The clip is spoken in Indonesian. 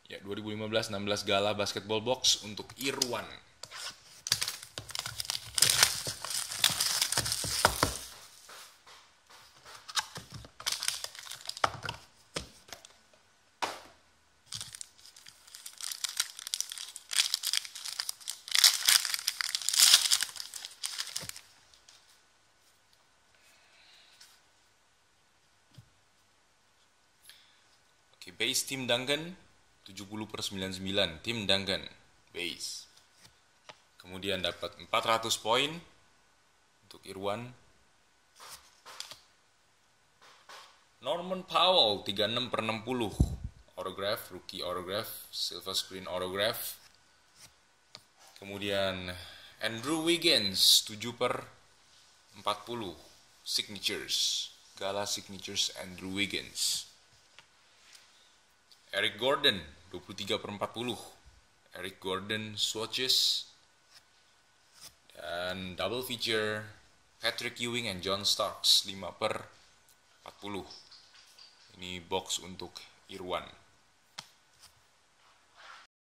Ya, 2015-16 Gala Basketball Box untuk Irwan. Oke, base tim Duncan 70/99, tim Duncan base. Kemudian dapat 400 poin untuk Irwan. Norman Powell 36/60, autograph, rookie autograph, silver screen autograph. Kemudian Andrew Wiggins 7/40, signatures, Gala signatures Andrew Wiggins. Eric Gordon 23/40, Eric Gordon swatches. Dan double feature Patrick Ewing and John Starks 5/40. Ini box untuk Irwan.